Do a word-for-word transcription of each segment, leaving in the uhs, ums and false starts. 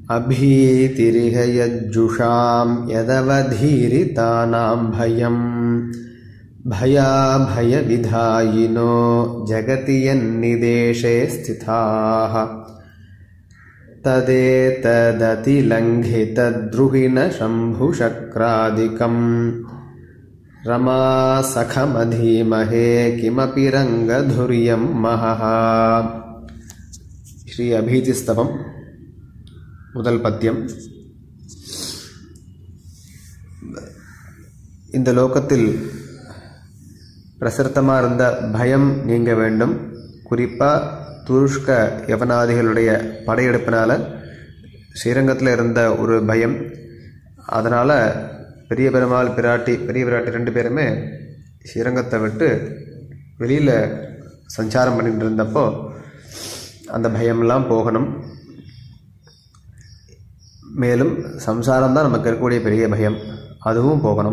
अभीतिरिह यज्जुषां यदवधीरितानां भयं भयाभयविधायिनो जगति यन्निदेशे स्थिताः तदेतदतिलङ्घितद्रुहिणशम्भुशक्रादिकं रमासखमधीमहे किमपि रङ्गधुर्यं महः. श्री अभीतिस्तवम முதல் பத்தியம். இந்த லோகத்தில் பிரசர்த்தமாக இருந்த பயம் நீங்க வேண்டும். குறிப்பாக துருஷ்க யவனாதிகளுடைய படையெடுப்பினால் ஸ்ரீரங்கத்தில் இருந்த ஒரு பயம். அதனால் பெரிய பெருமாள் பிராட்டி பெரிய பிராட்டி ரெண்டு பேருமே ஸ்ரீரங்கத்தை விட்டு வெளியில் சஞ்சாரம் பண்ணிட்டு இருந்தப்போ அந்த பயமெல்லாம் போகணும். மேலும் சம்சாரம் தான் நமக்கு இருக்கக்கூடிய பெரிய பயம், அதுவும் போகணும்.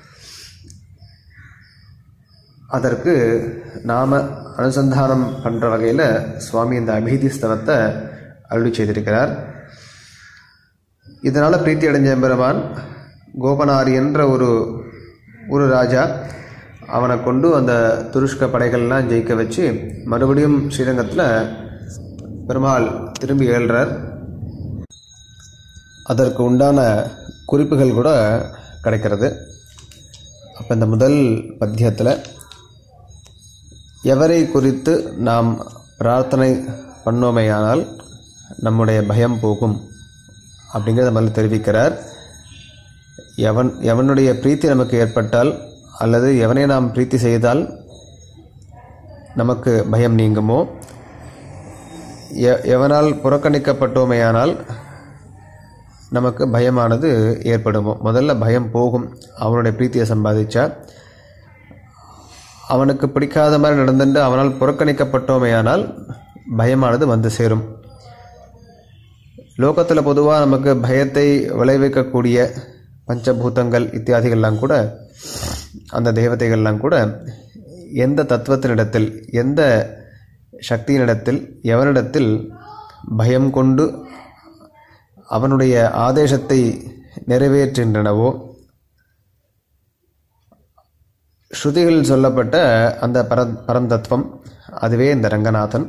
அதற்கு நாம் அனுசந்தானம் பண்ணுற வகையில் சுவாமி இந்த அபீதி ஸ்தவத்தை அருளி செய்திருக்கிறார். இதனால் பிரீத்தி அடைஞ்ச பெருமான் கோபனாரி என்ற ஒரு ஒரு ராஜா, அவனை கொண்டு அந்த துருஷ்க படைகள்லாம் ஜெயிக்க வச்சு மறுபடியும் ஸ்ரீரங்கத்தில் பெருமாள் திரும்பி ஏழ்றார். அதற்கு உண்டான குறிப்புகள் கூட கிடைக்கிறது. அப்போ இந்த முதல் பத்தியத்தில் எவரை குறித்து நாம் பிரார்த்தனை பண்ணோமேயானால் நம்முடைய பயம் போகும் அப்படிங்கிறத முதல்ல தெரிவிக்கிறார். எவன் எவனுடைய பிரீத்தி நமக்கு ஏற்பட்டால் அல்லது எவனை நாம் பிரீத்தி செய்தால் நமக்கு பயம் நீங்குமோ, எவனால் புறக்கணிக்கப்பட்டோமேயானால் நமக்கு பயமானது ஏற்படுமோ. முதல்ல பயம் போகும். அவனுடைய பிரீத்தியை சம்பாதிச்சா, அவனுக்கு பிடிக்காத மாதிரி நடந்துட்டு அவனால் புறக்கணிக்கப்பட்டோமேயானால் பயமானது வந்து சேரும். லோகத்தில் பொதுவாக நமக்கு பயத்தை விளைவிக்கக்கூடிய பஞ்சபூதங்கள் இத்தியாதிகள்லாம் கூட, அந்த தேவதைகள்லாம் கூட எந்த தத்துவத்தினிடத்தில் எந்த சக்தியினிடத்தில் எவனிடத்தில் பயம் கொண்டு அவனுடைய ஆதேசத்தை நிறைவேற்றுகின்றனவோ, ஸ்ருதிகளில் சொல்லப்பட்ட அந்த பர பரந்தத்துவம் அதுவே இந்த ரங்கநாதன்.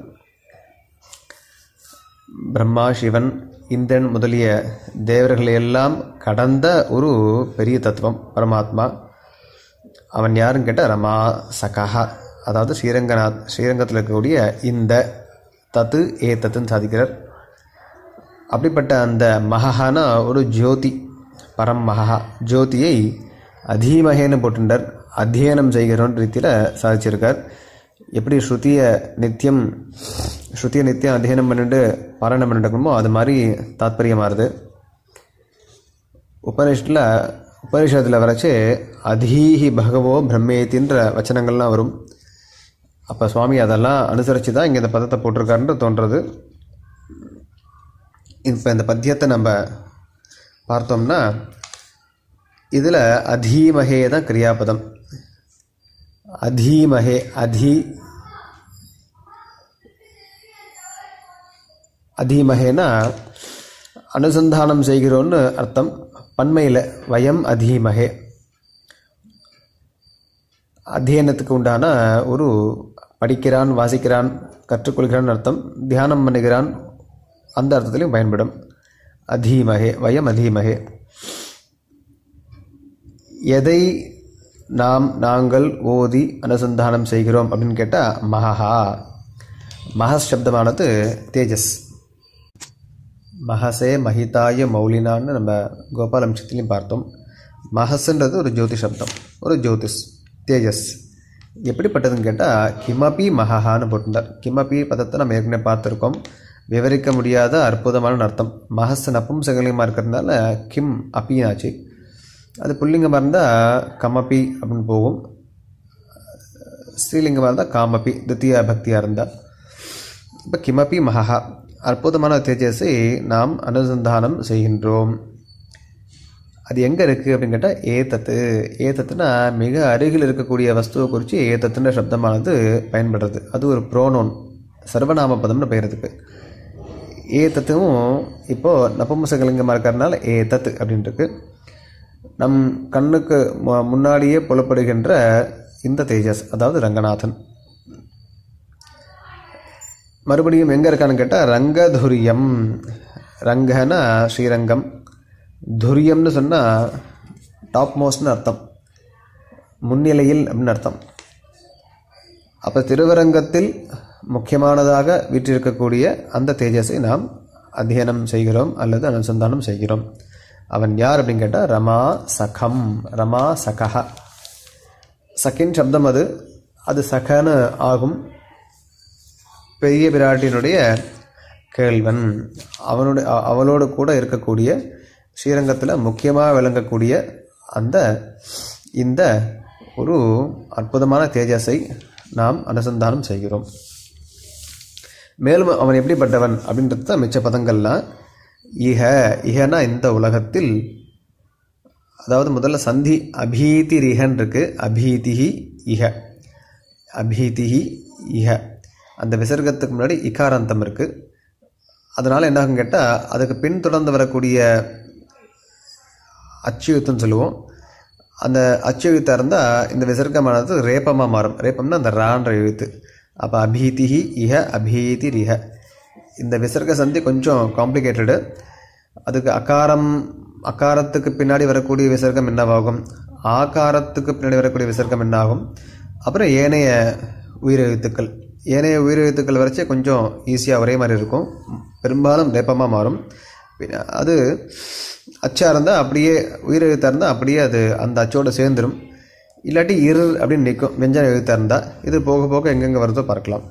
பிரம்மா, சிவன், இந்திரன் முதலிய தேவர்களையெல்லாம் கடந்த ஒரு பெரிய தத்துவம் பரமாத்மா. அவன் யாருன்னு கேட்டால் ரமா சகா, அதாவது ஸ்ரீரங்கநாத் ஸ்ரீரங்கத்தில் இருக்கக்கூடிய இந்த தத்து ஏ தத்துன்னு சாதிக்கிறார். அப்படிப்பட்ட அந்த மகான ஒரு ஜோதி, பரம் மகா ஜோதியை அதீமகேன்னு போட்டுட்டார். அத்தியனம் செய்கிறோன்ற ரீதியில் சாதிச்சிருக்கார். எப்படி ஸ்ருதியை நித்தியம் ஸ்ருதியை நித்தியம் அத்தியனம் பண்ணிட்டு பாராயணம் பண்ணிட்டுக்கணுமோ அது மாதிரி தாத்பரியமாகுது. உபனிஷத்தில் உபனிஷத்தில் வரைச்சு அதீஹி பகவோ பிரம்மேத்தின்ற வச்சனங்கள்லாம் வரும். அப்போ சுவாமி அதெல்லாம் அனுசரித்து தான் இங்கே இந்த பதத்தை போட்டிருக்காருன்னு தோன்றது. இப்போ இந்த பத்தியத்தை நம்ம பார்த்தோம்னா இதில் அதீமகே தான் கிரியாபதம். அதீமகே, அதி அதீமகேனா அனுசந்தானம் செய்கிறோன்னு அர்த்தம். பன்மையில் வயம் அதீமகே, அத்தியனத்துக்கு உண்டான ஒரு படிக்கிறான், வாசிக்கிறான், கற்றுக்கொள்கிறான் அர்த்தம். தியானம் பண்ணுகிறான் அந்த அர்த்தத்திலையும் பயன்படும். அதீமகே, வயம் அதீமகே. எதை நாம் நாங்கள் ஓதி அனுசந்தானம் செய்கிறோம் அப்படின்னு கேட்டால் மகா. மகஸ் சப்தமானது தேஜஸ். மகசே மஹிதாய மௌலினான்னு நம்ம கோபாலம்சத்திலையும் பார்த்தோம். மகஸ்ன்றது ஒரு ஜோதி சப்தம், ஒரு ஜோதிஷ், தேஜஸ். எப்படிப்பட்டதுன்னு கேட்டால் கிமபி மகான்னு போட்டிருந்தார். கிமபி பதத்தை நம்ம ஏற்கனவே பார்த்துருக்கோம். விவரிக்க முடியாத அற்புதமான அர்த்தம். மகஸ் நபும்சகலிங்கமாக இருக்கிறதுனால கிம் அப்பினாச்சு. அது புல்லிங்கமாக இருந்தால் கமபி அப்படின்னு போகும். ஸ்ரீலிங்கமாக இருந்தால் காமபி, தித்திய பக்தியாக இருந்தால். இப்போ கிமபி மகா, அற்புதமான தேஜஸை நாம் அனுசந்தானம் செய்கின்றோம். அது எங்கே இருக்குது அப்படின்னு கேட்டால் ஏதத்து. ஏதத்துனா மிக அருகில் இருக்கக்கூடிய வஸ்துவை குறித்து ஏதத்துன்ற சப்தமானது பயன்படுறது. அது ஒரு ப்ரோனோன், சர்வநாம பதம்னு பெயர். அதுக்கு ஏதத்தும் இப்போது நபும்சகலிங்கமாக இருக்கிறதுனால ஏதத் அப்படின்ட்டு நம் கண்ணுக்கு முன்னாடியே புலப்படுகின்ற இந்த தேஜஸ், அதாவது ரங்கநாதன். மறுபடியும் எங்கே இருக்கான்னு கேட்டால் ரங்கதுரியம். ரங்கனா ஸ்ரீரங்கம், துரியம்னு சொன்னால் டாப் மோஸ்ட்னு அர்த்தம், முன்னிலையில் அப்படின்னு அர்த்தம். அப்போ திருவரங்கத்தில் முக்கியமானதாக வீற்றிருக்கக்கூடிய அந்த தேஜஸை நாம் அத்தியனம் செய்கிறோம் அல்லது அனுசந்தானம் செய்கிறோம். அவன் யார் அப்படின்னு கேட்டால் ரமா சகம், ரமா சகா. சகின் சப்தம் அது அது சகன்னு ஆகும். பெரிய பிராட்டியினுடைய கேள்வன், அவனுடைய அவளோடு கூட இருக்கக்கூடிய ஸ்ரீரங்கத்தில் முக்கியமாக விளங்கக்கூடிய அந்த இந்த ஒரு அற்புதமான தேஜஸை நாம் அனுசந்தானம் செய்கிறோம். மேலும் அவன் எப்படிப்பட்டவன் அப்படின்றது தான் மிச்ச பதங்கள்லாம். இஹ, இஹனா இந்த உலகத்தில், அதாவது முதல்ல சந்தி அபீதி ரிஹன் இருக்கு, அபீதிஹி இஹ, அபீதிஹி இஹ. அந்த விசர்க்கத்துக்கு முன்னாடி இகாராந்தம் இருக்குது. அதனால் என்ன ஆகும் கேட்டால் அதுக்கு பின் தொடர்ந்து வரக்கூடிய அச்சுயுத்தம் சொல்லுவோம். அந்த அச்சுயுத்தாக இருந்தால் இந்த விசர்க்கமானது ரேப்பமாக மாறும். ரேப்பம்னா அந்த ரான்ற எழுத்து. அப்போ அபீதிஹி இஹ அபீதி ரிஹ. இந்த விசர்க்க சந்தி கொஞ்சம் காம்ப்ளிகேட்டடு. அதுக்கு அகாரம், அகாரத்துக்கு பின்னாடி வரக்கூடிய விசர்க்கம் என்னவாகும், ஆகாரத்துக்கு பின்னாடி வரக்கூடிய விசர்க்கம் என்னாகும், அப்புறம் ஏனைய உயிரெழுத்துக்கள். ஏனைய உயிரெழுத்துக்கள் வரைச்சே கொஞ்சம் ஈஸியாக ஒரே மாதிரி இருக்கும், பெரும்பாலும் ரேப்பமாக மாறும். அது அச்சாக இருந்தால் அப்படியே, உயிரெழுத்தாக இருந்தால் அப்படியே அது அந்த அச்சோடு சேர்ந்துடும். இல்லாட்டி இரு அப்படின்னு நிற்கும் வெஞ்சன எழுத்தாக இருந்தால். இது போக போக எங்கெங்கே வருதோ பார்க்கலாம்.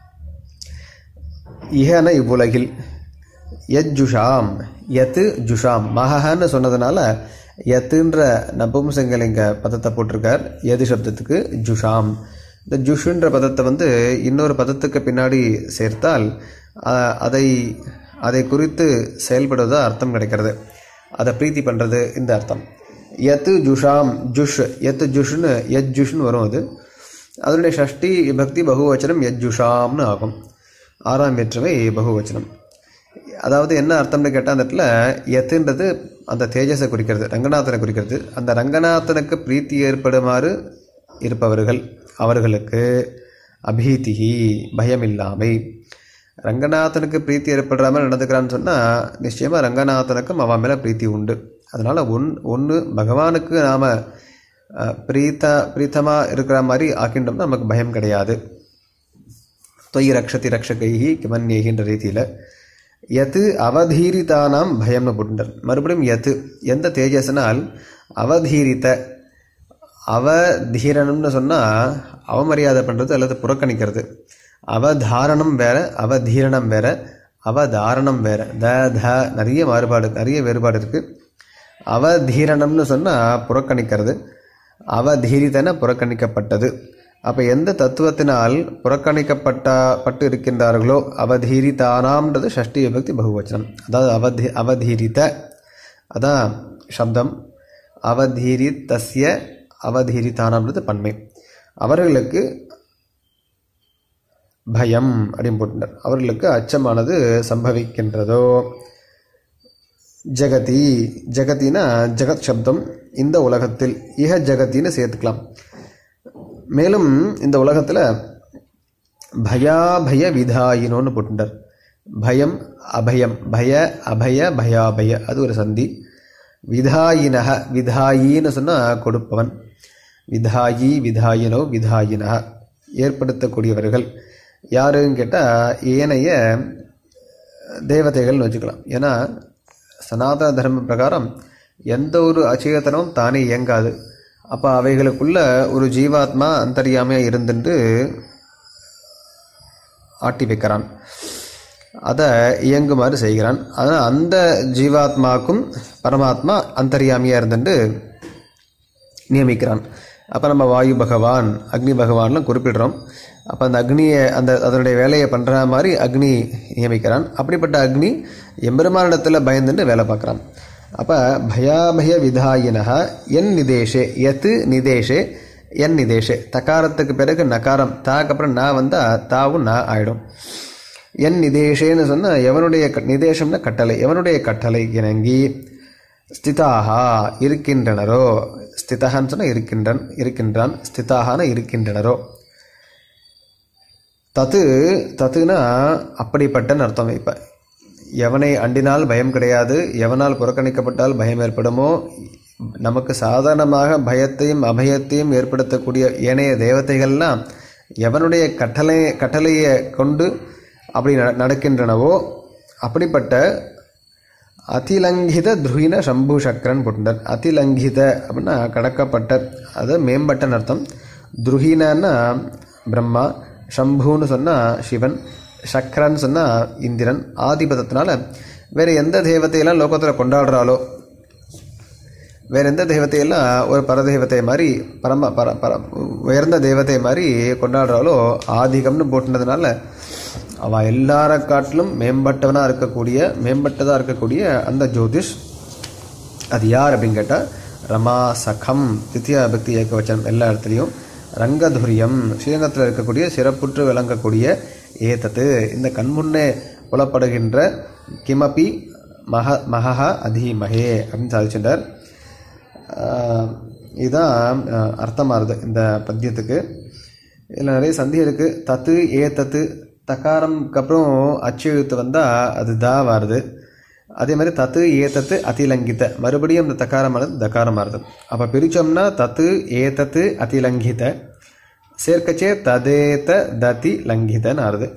இஹன இவ்வுலகில், யத் ஜுஷாம், யத்து ஜுஷாம். மகன்னு சொன்னதுனால யத்துன்ற நபும்சங்கலிங்க பதத்தை போட்டிருக்கார் எது சப்தத்துக்கு, ஜுஷாம். இந்த ஜுஷுன்ற பதத்தை வந்து இன்னொரு பதத்துக்கு பின்னாடி சேர்த்தால் அதை அதை குறித்து செயல்படுவதா அர்த்தம் கிடைக்கிறது, அதை பிரீத்தி பண்ணுறது இந்த அர்த்தம். யத்து ஜுஷாம், ஜுஷ், யத்து ஜுஷ்னு யத் ஜுஷ்னு வரும். அது அதனுடைய ஷஷ்டி பக்தி பகுவச்சனம் யத் ஜுஷாம்னு ஆகும். ஆறாம் வேற்றுமை பகுவச்சனம். அதாவது என்ன அர்த்தம்னு கேட்டால் அந்த இடத்துல யத்துன்றது அந்த தேஜஸை குறிக்கிறது, ரங்கநாதனை குறிக்கிறது. அந்த ரங்கநாதனுக்கு பிரீத்தி ஏற்படுமாறு இருப்பவர்கள், அவர்களுக்கு அபீதிஹி பயமில்லாமை. ரங்கநாதனுக்கு பிரீத்தி ஏற்படுற மாதிரி நடந்துக்கிறான்னு சொன்னால் நிச்சயமாக ரங்கநாதனுக்கும் அவன் மேலே பிரீத்தி உண்டு. அதனால் ஒன் ஒன்று பகவானுக்கு நாம் பிரீத்த பிரீத்தமாக இருக்கிற மாதிரி ஆக்கின்றோம்னா நமக்கு பயம் கிடையாது. தொய் ரக்ஷதி ரக்ஷகைஹி கிமன்யேகின்ற ரீதியில் யத்து அவதீரிதானாம் பயம்னு போட்டுட்டார். மறுபடியும் யத்து எந்த தேஜஸ்னால் அவதீரித்த, அவதீரணம்னு சொன்னால் அவமரியாதை பண்ணுறது அல்லது புறக்கணிக்கிறது. அவதாரணம் வேற, அவதீரணம் வேற, அவதாரணம் வேற. த த நிறைய மாறுபாடு, நிறைய வேறுபாடு இருக்குது. அவதீரணம்னு சொன்னால் புறக்கணிக்கிறது, அவதீரித்தன புறக்கணிக்கப்பட்டது. அப்போ எந்த தத்துவத்தினால் புறக்கணிக்கப்பட்ட பட்டு இருக்கின்றார்களோ அவதீரிதானாம்ன்றது ஷஷ்டி விபக்தி பகுவச்சனம். அதாவது அவதி அவதீரித்த அதான் சப்தம். அவதீரித்தஸ்ய அவதீரிதானாம்ன்றது பன்மை. அவர்களுக்கு பயம் அப்படின்னு போட்டுட்டார், அவர்களுக்கு அச்சமானது சம்பவிக்கின்றதோ. ஜகதி, ஜகத்தினா ஜகத் சப்தம், இந்த உலகத்தில். இஹ ஜகத்தின்னு சேர்த்துக்கலாம். மேலும் இந்த உலகத்தில் பயாபய விதாயினோன்னு போட்டுட்டார். பயம் அபயம், பய அபய பயாபய, அது ஒரு சந்தி. விதாயினக, விதாயின்னு சொன்னால் கொடுப்பவன். விதாயி விதாயினோ விதாயினக, ஏற்படுத்தக்கூடியவர்கள். யாருன்னு கேட்டால் ஏனைய தேவதைகள்னு வச்சுக்கலாம். ஏன்னா சனாதன தர்ம பிரகாரம் எந்த ஒரு அச்சேதனமும் தானே இயங்காது. அப்போ அவைகளுக்குள்ள ஒரு ஜீவாத்மா அந்தரியாமையாக இருந்துட்டு ஆட்டி வைக்கிறான், அதை இயங்குமாறு செய்கிறான். அதனால் அந்த ஜீவாத்மாவுக்கும் பரமாத்மா அந்தரியாமையாக இருந்துட்டு நியமிக்கிறான். அப்போ நம்ம வாயு பகவான், அக்னி பகவான்லாம் குறிப்பிடுறோம். அப்போ அந்த அக்னியை, அந்த அதனுடைய வேலையை பண்ணுற மாதிரி அக்னி நியமிக்கிறான். அப்படிப்பட்ட அக்னி எம்பெருமானிடத்தில் பயந்துட்டு வேலை பார்க்குறான். அப்போ பயாபய விதாயினக என் நிதேஷே, எத்து நிதேஷே என் நிதேஷே. தகாரத்துக்கு பிறகு நகாரம், தாக்கு அப்புறம் நான் வந்தால் தாவும் நான் ஆகிடும். என் நிதேஷேன்னு சொன்னால் எவனுடைய நிதேஷம்னா கட்டளை, எவனுடைய கட்டளை இணங்கி ஸ்திதாகா இருக்கின்றனரோ, ஸ்திதகான்னு சொன்னால் இருக்கின்றன் இருக்கின்றான், ஸ்திதாகான இருக்கின்றனரோ. தத்து தத்துனா அப்படிப்பட்டன்னு அர்த்தம். இப்போ எவனை அண்டினால் பயம் கிடையாது, எவனால் புறக்கணிக்கப்பட்டால் பயம் ஏற்படுமோ, நமக்கு சாதாரணமாக பயத்தையும் அபயத்தையும் ஏற்படுத்தக்கூடிய ஏனைய தேவதைகள்லாம் எவனுடைய கட்டளை கட்டளையை கொண்டு அப்படி நடக்கின்றனவோ அப்படிப்பட்ட அதிலங்கித துருகின சம்பு சக்கரன் போட்டார். அதிலங்கித அப்படின்னா கடக்கப்பட்ட, அது மேம்பட்டன்னு அர்த்தம். துருகினன்னா பிரம்மா, சம்புன்னு சொன்னால் சிவன், சக்கரன்னு சொன்னால் இந்திரன். ஆதிபதத்தினால வேறு எந்த தெய்வத்தையெல்லாம் லோகத்தில் கொண்டாடுறாலோ, வேறு எந்த தெய்வத்தையெல்லாம் ஒரு பரதெய்வத்தை மாதிரி பரம பர பர உயர்ந்த தெய்வத்தை மாதிரி கொண்டாடுறாலோ ஆதிகம்னு போட்டுனதுனால அவள் எல்லார காட்டிலும் மேம்பட்டவனாக இருக்கக்கூடிய மேம்பட்டதாக இருக்கக்கூடிய அந்த ஜோதிஷ் அது யார் அப்படின்னு கேட்டால் ரமா சகம் தித்தியா பக்தி ஏகவச்சனம் எல்லா இடத்துலையும். ரங்கதுரியம் ஸ்ரீரங்கத்தில் இருக்கக்கூடிய சிறப்புற்று விளங்கக்கூடிய ஏதத்து இந்த கண்முன்னே புலப்படுகின்ற கிமபி மக மகா அதிமகே அப்படின்னு சாதிச்சுட்டார். இதுதான் அர்த்தமாகுது இந்த பத்தியத்துக்கு. இதில் நிறைய சந்தி இருக்குது. தத்து ஏ தத்து தக்காரம்க்கு அப்புறம் அச்சு எழுத்து வந்தால் அது தா வருது. அதே மாதிரி தத்து ஏ தத்து அதிலங்கித மறுபடியும் இந்த தக்காரமானது தக்காரம் மாறுது. அப்போ பிரித்தோம்னா தத்து ஏ தத்து அதிலங்கித சேர்க்கச்சே ததேத ததி லங்கிதன்னு ஆறுது.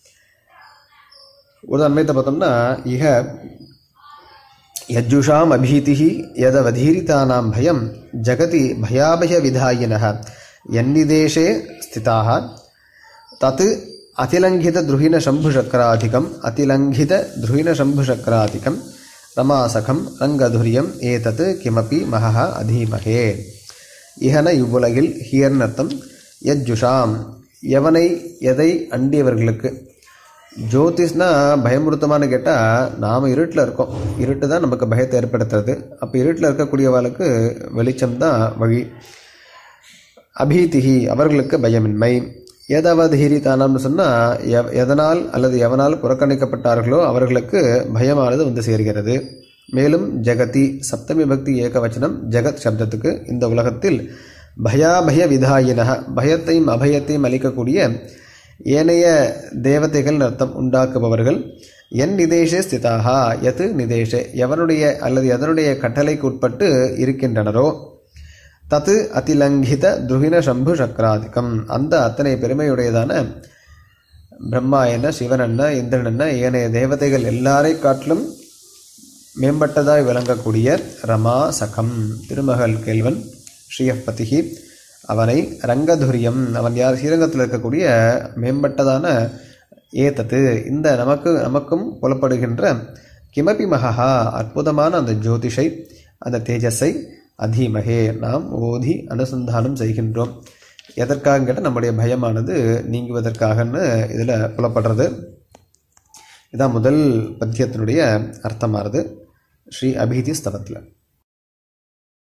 ஒரு அன்மையத்தை பார்த்தோம்னா இக யஜ்ஜுஷாம் அபீதிஹி யதவதீரிதானாம் பயம் ஜகதி பயாபய விதாயினஹ யன்னிதேஷே ஸ்திதாஹ தத் அதிலங்கித துருஹின சம்புசக்கராதிகம் அதிலங்கித துருஹின சம்புசக்கராதிகம் ரமாசகம் ரங்கதுரியம் ஏதத் கிமபி மகஹ அதீமஹே. இஹன இவ்வுலகில் ஹியர்னர்த்தம் யஜ்ஜுஷாம் எவனை எதை அண்டியவர்களுக்கு. ஜோதிஷ்னா பயமுறுத்தமானு கேட்டால் நாம் இருட்டில் இருக்கோம், இருட்டு தான் நமக்கு பயத்தை ஏற்படுத்துறது. அப்போ இருட்டில் இருக்கக்கூடியவர்களுக்கு வெளிச்சம் தான் வழி. அபீதிஹி அவர்களுக்கு பயமின்மை. ஏதாவதீரிதானம்னு சொன்னால் எவ் எதனால் அல்லது எவனால் புறக்கணிக்கப்பட்டார்களோ அவர்களுக்கு பயமானது வந்து சேர்கிறது. மேலும் ஜெகதி சப்தமி பக்தி ஏகவச்சனம் ஜெகத் சப்தத்துக்கு இந்த உலகத்தில் பயாபய விதாயினக பயத்தையும் அபயத்தையும் அளிக்கக்கூடிய ஏனைய தேவதைகள் அர்த்தம் உண்டாக்குபவர்கள். என் நிதேஷே ஸ்திதாகா எது நிதேஷே எவனுடைய அல்லது எதனுடைய கட்டளைக்கு உட்பட்டு இருக்கின்றனரோ தத்து அதிலங்கித துருகின சம்பு சக்கராதிக்கம் அந்த அத்தனை பெருமையுடையதான பிரம்மா என்ன சிவன் என்ன இந்திரன் என்ன ஏனைய தேவதைகள் எல்லாரை காட்டிலும் மேம்பட்டதாய் விளங்கக்கூடிய ரமா சகம் திருமகள் கேள்வன் ஸ்ரீயப்பதிகி அவனை ரங்கதுரியம் அவன் யார் ஸ்ரீரங்கத்தில் இருக்கக்கூடிய மேம்பட்டதான ஏதத்து இந்த நமக்கு நமக்கும் புலப்படுகின்ற கிமபி மகா அற்புதமான அந்த ஜோதிஷை அந்த தேஜஸை அதீமகே நாம் ஓதி அனுசந்தானம் செய்கின்றோம். எதற்காக கேட்டால் நம்முடைய பயமானது நீங்குவதற்காகன்னு இதில் புலப்படுறது. இதான் முதல் பத்தியத்தினுடைய அர்த்தமானது ஸ்ரீ அபீதி ஸ்தவத்தில்.